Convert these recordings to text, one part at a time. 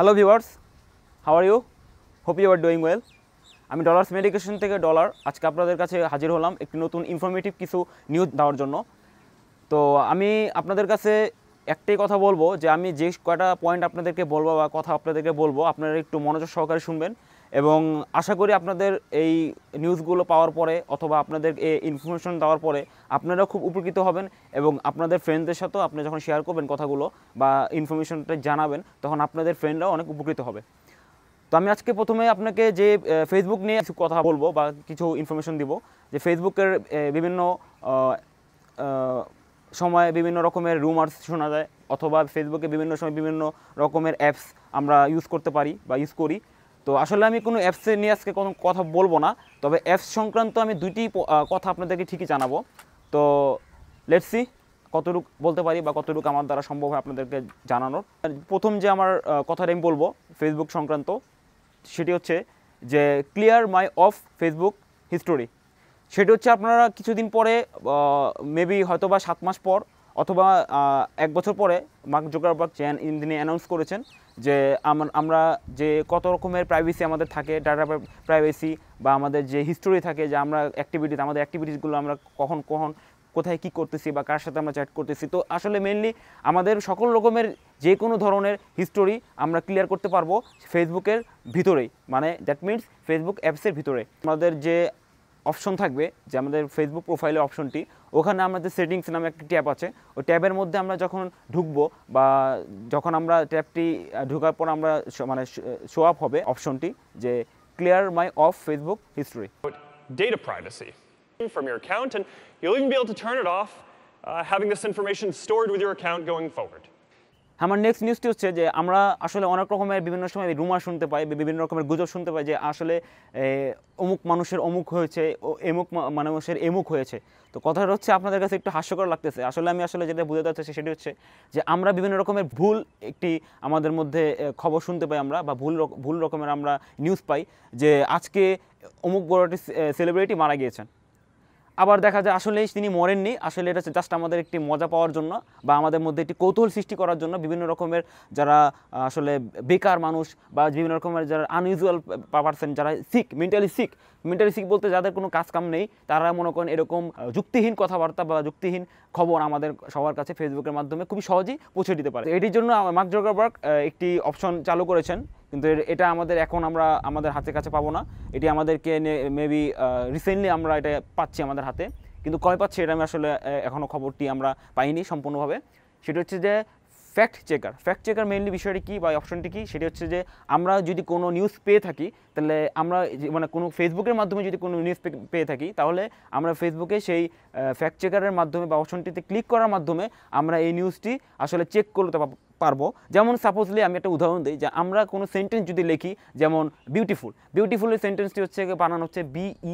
Hello viewers, how are you? Hope you are doing well. আমি dollars medication থেকে dollar আজকে আপনাদের কাছে হাজির হলাম একটি নতুন ইনফরমেটিভ কিছু নিউজ দেওয়ার জন্য। তো আমি আপনাদের কাছে একটাই কথা বলবো যে আমি যে কয়টা পয়েন্ট আপনাদেরকে বলবো বা কথা আপনাদেরকে বলবো আপনারা একটু মনোযোগ সহকারে শুনবেন এবং আশা করি আপনাদের এই নিউজগুলো পাওয়ার পরে অথবা আপনাদের এই ইনফরমেশন দেওয়ার পরে আপনারা খুব উপকৃত হবেন এবং আপনাদের ফ্রেন্ডদের সাথেও আপনি যখন শেয়ার করবেন কথাগুলো বা ইনফরমেশনটা জানাবেন তখন আপনাদের ফ্রেন্ডরাও অনেক উপকৃত হবে। তো আমি আজকে প্রথমে আপনাকে যে ফেসবুক নিয়ে কিছু কথা বলবো বা কিছু ইনফরমেশন দিব যে ফেসবুকের বিভিন্ন সময় বিভিন্ন রকমের রুমার্স শোনা যায় অথবা ফেসবুকে বিভিন্ন সময় বিভিন্ন রকমের অ্যাপস আমরা ইউজ করতে পারি বা ইউজ করি। তো আসলে আমি কোনো অ্যাপসে নিয়ে আজকে কোনো কথা বলবো না, তবে অ্যাপস সংক্রান্ত আমি দুইটি কথা আপনাদেরকে ঠিকই জানাবো। তো লেটস সি কতটুকু বলতে পারি বা কতটুকু আমার দ্বারা সম্ভব হয় আপনাদেরকে জানানোর। প্রথম যে আমার কথাটা আমি বলবো ফেসবুক সংক্রান্ত সেটি হচ্ছে যে clear my off Facebook history. সেটি হচ্ছে আপনারা কিছুদিন পরে মেবি হয়তো বা 7 মাস পর অথবা 1 বছর পরে মার্ক জুকারবার্গ তিনি অ্যানাউন্স করেছেন যে আমরা যে কত রকমের প্রাইভেসি আমাদের থাকে, ডাটা প্রাইভেসি বা আমাদের যে হিস্টোরি থাকে যে আমরা আমাদের অ্যাক্টিভিটিসগুলো আমরা কখন কোথায় কী করতেছি বা কার সাথে আমরা চ্যাট করতেছি। তো আসলে মেনলি আমাদের সকল রকমের যে কোনো ধরনের হিস্টোরি আমরা ক্লিয়ার করতে পারবো ফেসবুকের ভিতরেই, মানে দ্যাট মিনস ফেসবুক অ্যাপসের ভিতরে আমাদের যে অপশন থাকবে যে আমাদের ফেসবুক প্রোফাইলের অপশনটি, ওখানে আমাদের সেটিংস নামে একটি ট্যাব আছে। ওই ট্যাবের মধ্যে আমরা যখন ঢুকবো বা যখন আমরা ট্যাবটি ঢোকার পর আমরা মানে শো আপ হবে অপশনটি যে clear my off Facebook history. Data privacy from your account, and you'll even be able to turn it off, having this information stored with your account going forward. আমার নেক্সট নিউজটি হচ্ছে যে আমরা আসলে অনেক রকমের বিভিন্ন সময় রুমার শুনতে পাই, বিভিন্ন রকমের গুজব শুনতে পাই যে আসলে অমুক মানুষের অমুক হয়েছে, এমুক মানুষের এমুক হয়েছে। তো কথাটা হচ্ছে আপনাদের কাছে একটু হাস্যকর লাগতেছে, আসলে আমি যেটা বুঝতে চাচ্ছি সেটি হচ্ছে যে আমরা বিভিন্ন রকমের ভুল একটি আমাদের মধ্যে খবর শুনতে পাই আমরা বা ভুল রকমের আমরা নিউজ পাই যে আজকে অমুক বড় একটি সেলিব্রিটি মারা গিয়েছেন। আবার দেখা যায় আসলেই তিনি মরেননি, আসলে এটা জাস্ট আমাদের একটি মজা পাওয়ার জন্য বা আমাদের মধ্যে একটি কৌতূহল সৃষ্টি করার জন্য বিভিন্ন রকমের যারা আসলে বেকার মানুষ বা বিভিন্ন রকমের যারা আনইউজুয়াল পারসন, যারা মেন্টালি সিক বলতে যাদের কোনো কাজ কাম নেই, তারা মনে করেন এরকম যুক্তিহীন কথাবার্তা বা যুক্তিহীন খবর আমাদের সবার কাছে ফেসবুকের মাধ্যমে খুবই সহজেই পৌঁছে দিতে পারে। এটির জন্য মার্ক জুকারবার্গ একটি অপশন চালু করেছেন, কিন্তু এটা এখন আমরা আমাদের কাছে পাবো না। এটি আমাদেরকে মেবি রিসেন্টলি আমরা এটা পাচ্ছি আমাদের হাতে, কিন্তু কয় পাচ্ছি এটা আমি আসলে এখনও খবরটি আমরা পাইনি সম্পূর্ণভাবে। সেটা হচ্ছে যে ফ্যাক্ট চেকার মেইনলি বিষয়টি কী বা অপশনটি কী, সেটি হচ্ছে যে আমরা যদি কোনো নিউজ পেয়ে থাকি তাহলে আমরা মানে কোনো ফেসবুকের মাধ্যমে যদি কোনো নিউজ পেয়ে থাকি তাহলে আমরা ফেসবুকে সেই ফ্যাক্ট চেকারের মাধ্যমে বা অপশনটিতে ক্লিক করার মাধ্যমে আমরা এই নিউজটি আসলে চেক করতে পারবো। যেমন সাপোজলি আমি একটা উদাহরণ দিই যে আমরা কোনো সেন্টেন্স যদি লিখি, যেমন বিউটিফুলের সেন্টেন্সটি হচ্ছে বানানো হচ্ছে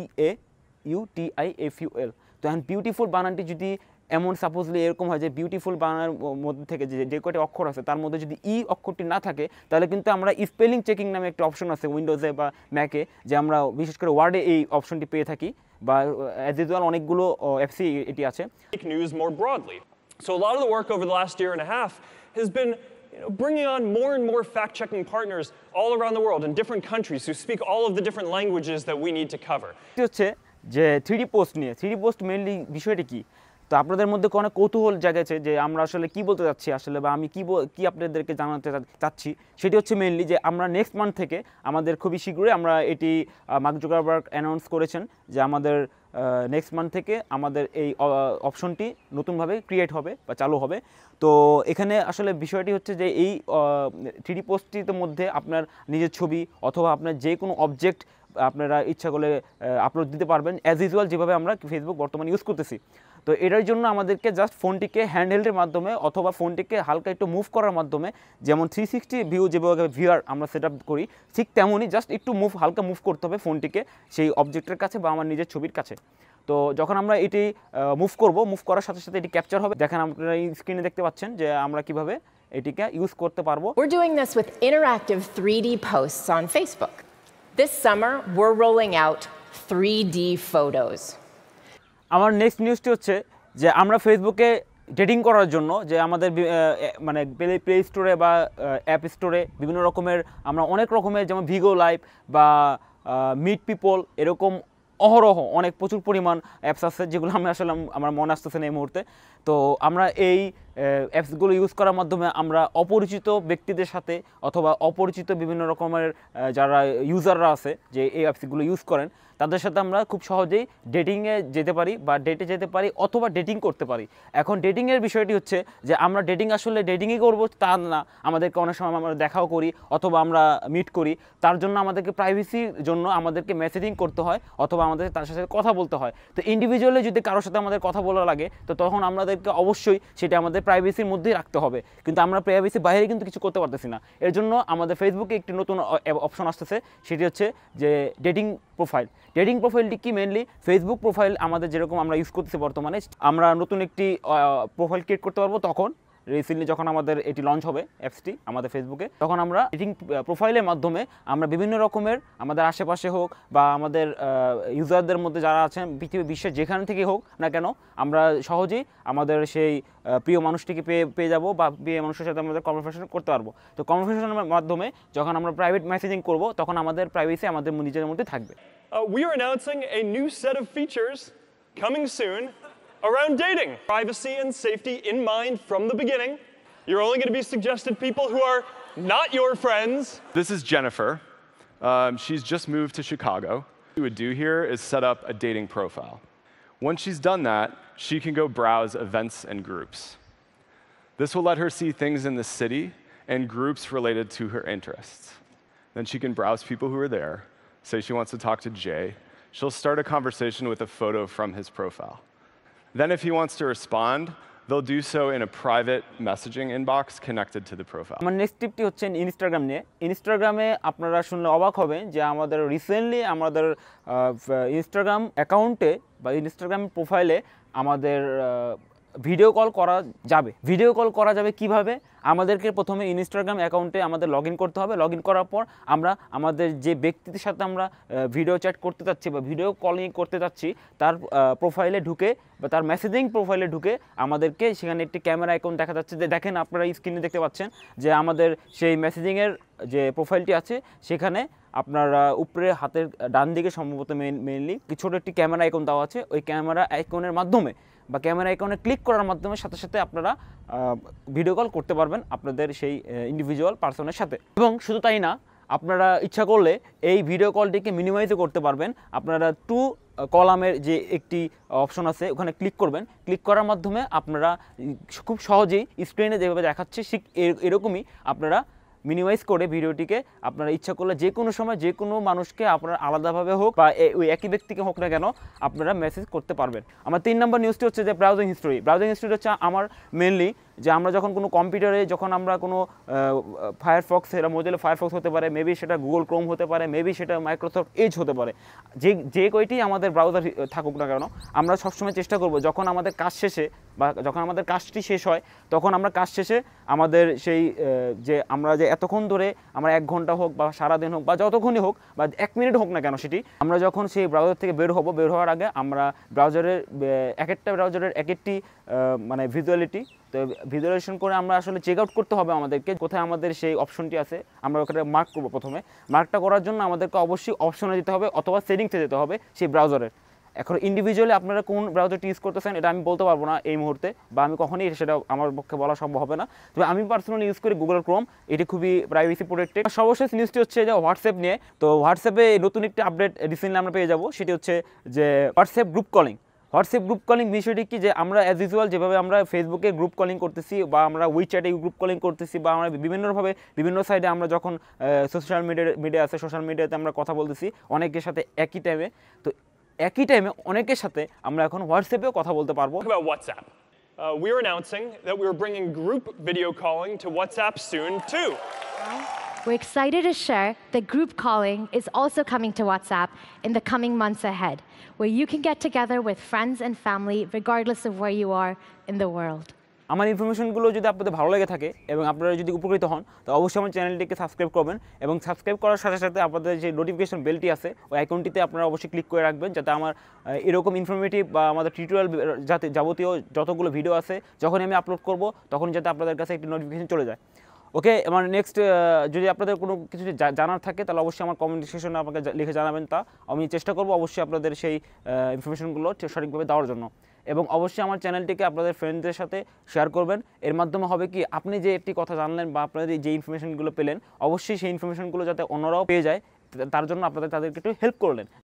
BEAUTIFUL। তো এখন বিউটিফুল বানানটি যদি এমন সাপোজলি এরকম হয় যে বিউটিফুল বানানোর মধ্যে থেকে যে কয়টি অক্ষর আছে তার মধ্যে যদি অক্ষরটি না থাকে তাহলে কিন্তু আমরা স্পেলিং চেকিং নামে একটা অপশন আছে উইন্ডোজে বা ম্যাকে, যে আমরা বিশেষ করে ওয়ার্ডে এই অপশনটি পেয়ে থাকি বা অ্যাজ ইউজুয়াল অনেকগুলো অ্যাপসি এটি আছে। News more broadly. So a lot of the work over the last year and a half has been bringing on more and more fact-checking partners all around the world in different countries who speak all of the different languages that we need to cover. এটি হচ্ছে যে 3D post নিয়ে। 3D post mainly বিষয়টি কি, তো আপনাদের মধ্যে অনেক কৌতূহল জাগেছে যে আমরা আসলে কি বলতে চাচ্ছি আসলে বা আমি কি আপনাদেরকে জানাতে চাচ্ছি। সেটি হচ্ছে মেইনলি যে আমরা নেক্সট মান্থ থেকে আমাদের খুবই শীঘ্রই আমরা এটি মার্ক জুকারবার্গ অ্যানাউন্স করেছেন যে আমাদের নেক্সট মান্থ থেকে আমাদের এই অপশনটি নতুনভাবে ক্রিয়েট হবে বা চালু হবে। তো এখানে আসলে বিষয়টি হচ্ছে যে এই 3D পোস্টটির মধ্যে আপনার নিজের ছবি অথবা আপনার যে কোনো অবজেক্ট আপনারা ইচ্ছা করলে আপলোড দিতে পারবেন অ্যাজ ইউজুয়াল যেভাবে আমরা ফেসবুক বর্তমানে ইউজ করতেছি। তো এটার জন্য আমাদেরকে জাস্ট ফোনটিকে হ্যান্ডহেল্ডের মাধ্যমে অথবা ফোনটিকে হালকা একটু মুভ করার মাধ্যমে, যেমন 360 ভিউ যেভাবে ভিআর আমরা সেট আপ করি ঠিক তেমনই জাস্ট একটু হালকা মুভ করতে হবে ফোনটিকে সেই অবজেক্টের কাছে বা আমার নিজের ছবির কাছে। তো যখন আমরা এটি মুভ করার সাথে সাথে এটি ক্যাপচার হবে। দেখেন আপনারা এই স্ক্রিনে দেখতে পাচ্ছেন যে আমরা কিভাবে এটিকে ইউজ করতে পারবো। We're doing this with interactive 3D posts on Facebook. This summer, we're rolling out 3D photos. আমার নেক্সট নিউজটি হচ্ছে যে আমরা ফেসবুকে ডেটিং করার জন্য যে আমাদের মানে প্লে স্টোরে বা অ্যাপ স্টোরে বিভিন্ন রকমের আমরা অনেক রকমের যেমন ভিগো লাইভ বা মিট পিপল এরকম অহরহ অনেক প্রচুর পরিমাণ অ্যাপস আছে যেগুলো আমি আসলে আমার মনে আসতেছে না এই মুহূর্তে। তো আমরা এই অ্যাপসগুলো ইউজ করার মাধ্যমে আমরা অপরিচিত ব্যক্তিদের সাথে অথবা অপরিচিত বিভিন্ন রকমের যারা ইউজাররা আছে যে এই অ্যাপসগুলো ইউজ করেন তাদের সাথে আমরা খুব সহজেই ডেটিংয়ে যেতে পারি বা ডেটে যেতে পারি অথবা ডেটিং করতে পারি। এখন ডেটিংয়ের বিষয়টি হচ্ছে যে আমরা ডেটিং আসলে ডেটিংই করবো তা না, আমাদেরকে অনেক সময় আমরা দেখাও করি অথবা আমরা মিট করি, তার জন্য আমাদেরকে প্রাইভেসির জন্য আমাদেরকে মেসেজিং করতে হয় অথবা আমাদের তার সাথে কথা বলতে হয়। তো ইন্ডিভিজুয়ালি যদি কারোর সাথে আমাদের কথা বলা লাগে তো তখন আমাদেরকে অবশ্যই সেটা আমাদের প্রাইভেসির মধ্যেই রাখতে হবে, কিন্তু আমরা প্রাইভেসির বাইরে কিন্তু কিছু করতে পারতেছি না। এর জন্য আমাদের ফেসবুকে একটি নতুন অপশন আসতেছে, সেটি হচ্ছে যে ডেটিং প্রোফাইল। ডেটিং প্রোফাইলটি কি মেনলি ফেসবুক প্রোফাইল আমাদের যেরকম আমরা ইউজ করতেছি বর্তমানে, আমরা নতুন একটি প্রোফাইল ক্রিয়েট করতে পারবো তখন রিসেন্টলি যখন আমাদের এটি লঞ্চ হবে অ্যাপসটি আমাদের ফেসবুকে, তখন আমরা ডেটিং প্রোফাইলের মাধ্যমে আমরা বিভিন্ন রকমের আমাদের আশেপাশে হোক বা আমাদের ইউজারদের মধ্যে যারা আছেন পৃথিবীর বিশ্বের যেখান থেকে হোক না কেন আমরা সহজেই আমাদের সেই প্রিয় মানুষটিকে পেয়ে যাব বা প্রিয় মানুষের সাথে আমাদের কনভারসেশন করতে পারবো। তো কনভারসেশনের মাধ্যমে যখন আমরা প্রাইভেট মেসেজিং করব তখন আমাদের প্রাইভেসি আমাদের নিজের মধ্যে থাকবে। We are announcing a new set of features coming soon around dating. Privacy and safety in mind from the beginning. You're only going to be suggested people who are not your friends. This is Jennifer. She's just moved to Chicago. What she would do here is set up a dating profile. Once she's done that, she can go browse events and groups. This will let her see things in the city and groups related to her interests. Then she can browse people who are there. Say she wants to talk to Jay. She'll start a conversation with a photo from his profile. Then if he wants to respond, they'll do so in a private messaging inbox connected to the profile. আমার next টিপটি হচ্ছে Instagram নিয়ে। ইনস্টাগ্রামে আপনারা শুনলে অবাক হবেন যে আমাদের রিসেন্টলি আমাদের ইনস্টাগ্রাম অ্যাকাউন্টে বা ইনস্টাগ্রাম প্রোফাইলে আমাদের ভিডিও কল করা যাবে। ভিডিও কল করা যাবে কিভাবে? আমাদেরকে প্রথমে ইনস্টাগ্রাম অ্যাকাউন্টে আমাদের লগ ইন করতে হবে। লগ ইন করার পর আমরা আমাদের যে ব্যক্তির সাথে আমরা ভিডিও চ্যাট করতে চাচ্ছি বা ভিডিও কলিং করতে চাচ্ছি তার প্রোফাইলে ঢুকে বা তার মেসেজিং প্রোফাইলে ঢুকে আমাদেরকে সেখানে একটি ক্যামেরা আইকন দেখা যাচ্ছে, যে দেখেন আপনারা স্ক্রিনে দেখতে পাচ্ছেন যে আমাদের সেই মেসেজিংয়ের যে প্রোফাইলটি আছে সেখানে আপনারা উপরে হাতের ডান দিকে সম্ভবত মেইনলি ছোটো একটি ক্যামেরা আইকন দেওয়া আছে। ওই ক্যামেরা আইকনের মাধ্যমে বা ক্যামেরা আইকনে ক্লিক করার মাধ্যমে সাথে সাথে আপনারা ভিডিও কল করতে পারবেন আপনাদের সেই ইন্ডিভিজুয়াল পার্সনের সাথে। এবং শুধু তাই না, আপনারা ইচ্ছা করলে এই ভিডিও কলটিকে মিনিমাইজও করতে পারবেন। আপনারা টু কলামের যে একটি অপশন আছে ওখানে ক্লিক করবেন। ক্লিক করার মাধ্যমে আপনারা খুব সহজেই স্ক্রিনে যেভাবে দেখাচ্ছে ঠিক এরকমই আপনারা মিনিমাইজ করে ভিডিওটিকে আপনারা ইচ্ছা করলে যে কোনো সময় যে কোনো মানুষকে আপনারা আলাদাভাবে হোক বা ওই একই ব্যক্তিকে হোক না কেন আপনারা মেসেজ করতে পারবেন। আমার 3 নম্বর নিউজটি হচ্ছে যে ব্রাউজিং হিস্টোরি। ব্রাউজিং হিস্টোরি হচ্ছে আমার মেনলি যে আমরা যখন কোনো কম্পিউটারে যখন আমরা কোনো ফায়ারফক্স, সেটা মোজিলা ফায়ারফক্স হতে পারে, মেবি সেটা গুগল ক্রোম হতে পারে, মেবি সেটা মাইক্রোসফট এজ হতে পারে, যে কয়টি আমাদের ব্রাউজার থাকুক না কেন আমরা সবসময় চেষ্টা করব যখন আমাদের কাজ শেষে বা যখন আমাদের কাজটি শেষ হয় তখন আমরা কাজ শেষে আমাদের সেই যে আমরা যে এতক্ষণ ধরে আমরা 1 ঘন্টা হোক বা সারাদিন হোক বা যতক্ষণই হোক বা 1 মিনিট হোক না কেন সেটি আমরা যখন সেই ব্রাউজার থেকে বের হওয়ার আগে আমরা ব্রাউজারের এক একটা ব্রাউজারের এক একটি মানে ভিজুয়ালিটি তো ভিজুয়ালাইজেশন করে আমরা আসলে চেক আউট করতে হবে আমাদেরকে কোথায় আমাদের সেই অপশনটি আছে। আমরা ওখানে মার্ক করবো। প্রথমে মার্কটা করার জন্য আমাদেরকে অবশ্যই অপশনে যেতে হবে অথবা সেটিংসে যেতে হবে সেই ব্রাউজারের। এখন ইন্ডিভিজুয়ালি আপনারা কোন ব্রাউজারটি ইউজ করতেছেন এটা আমি বলতে পারবো না এই মুহূর্তে, বা আমি কখনোই সেটা আমার পক্ষে বলা সম্ভব হবে না। তবে আমি পার্সোনালি ইউজ করি গুগল ক্রোম, এটি খুবই প্রাইভেসি প্রোটেক্টেড। সর্বশেষ নিউজটি হচ্ছে যে হোয়াটসঅ্যাপ নিয়ে। তো হোয়াটসঅ্যাপে নতুন একটি আপডেট রিসেন্টলি আমরা পেয়ে যাবো, সেটি হচ্ছে যে WhatsApp group calling. WhatsApp group calling বিষয়টি কি, যে আমরা অ্যাজ ইউজুয়াল যেভাবে আমরা ফেসবুকে গ্রুপ কলিং করতেছি বা আমরা উইচ্যাটে গ্রুপ কলিং করতেছি বা আমরা বিভিন্নভাবে বিভিন্ন সাইডে আমরা যখন সোশ্যাল মিডিয়া আছে সোশ্যাল মিডিয়াতে আমরা কথা বলতেছি অনেকের সাথে একই টাইমে, তো একই টাইমে অনেকের সাথে আমরা এখন হোয়াটসঅ্যাপেও কথা বলতে পারবো। About WhatsApp. We are announcing that we are bringing group video calling to WhatsApp soon too. We're excited to share that group calling is also coming to WhatsApp in the coming months ahead, where you can get together with friends and family regardless of where you are in the world. আমার ইনফরমেশনগুলো যদি আপনাদের ভালো লেগে থাকে এবং আপনারা যদি উপকৃত হন তো অবশ্যই আমার চ্যানেলটিকে সাবস্ক্রাইব করবেন এবং সাবস্ক্রাইব করার সাথে সাথে আপনাদের যে নোটিফিকেশন বেলটি আছে ওই আইকনটিতে আপনারা অবশ্যই ক্লিক করে রাখবেন, যাতে আমার এরকম ইনফরমেটিভ বা আমাদের টিউটোরিয়াল যাবতীয় যতগুলো ভিডিও আছে যখনই আমি আপলোড করব তখন যাতে আপনাদের কাছে একটি নোটিফিকেশন চলে যায়। ওকে, আমার নেক্সট যদি আপনাদের কোনো কিছু জানার থাকে তাহলে অবশ্যই আমার কমেন্ট সেকশনে আমাকে লিখে জানাবেন, তা আমি চেষ্টা করব অবশ্যই আপনাদের সেই ইনফরমেশনগুলো সঠিকভাবে দেওয়ার জন্য। এবং অবশ্যই আমার চ্যানেলটিকে আপনাদের ফ্রেন্ডদের সাথে শেয়ার করবেন। এর মাধ্যমে হবে কি, আপনি যে একটি কথা জানলেন বা আপনাদের যে ইনফরমেশনগুলো পেলেন অবশ্যই সেই ইনফরমেশনগুলো যাতে অন্যরাও পেয়ে যায় তার জন্য তাদেরকে একটু হেল্প করলেন।